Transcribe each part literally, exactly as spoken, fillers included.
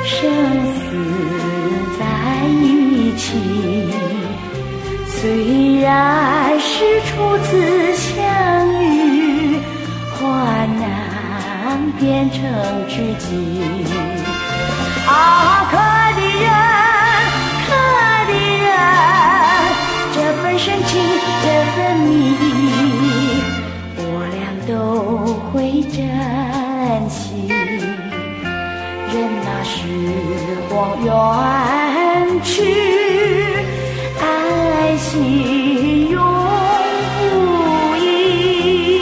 生死在一起，虽然是初次相遇，患难变成知己。啊，可的人，可的人，这份深情，这份蜜，我俩都会珍惜。任那时光远去，爱惜永不移。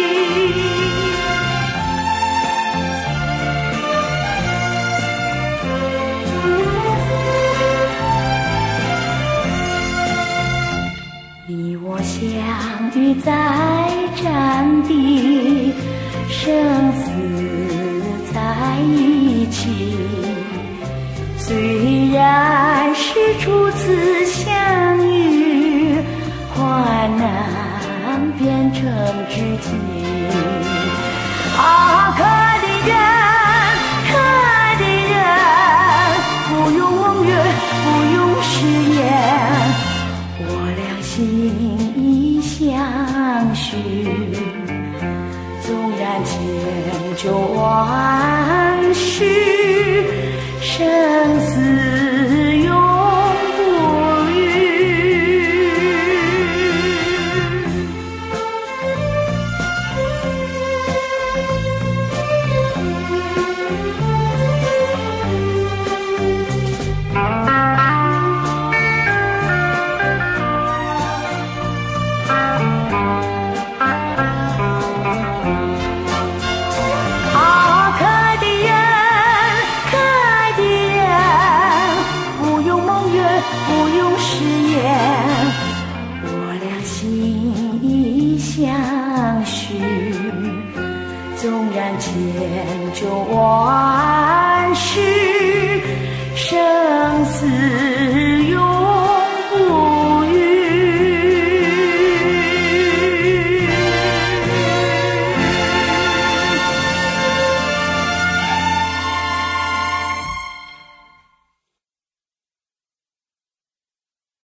你我相遇在战地，生死在一起，虽然是初次相遇，患难变成知己。啊，可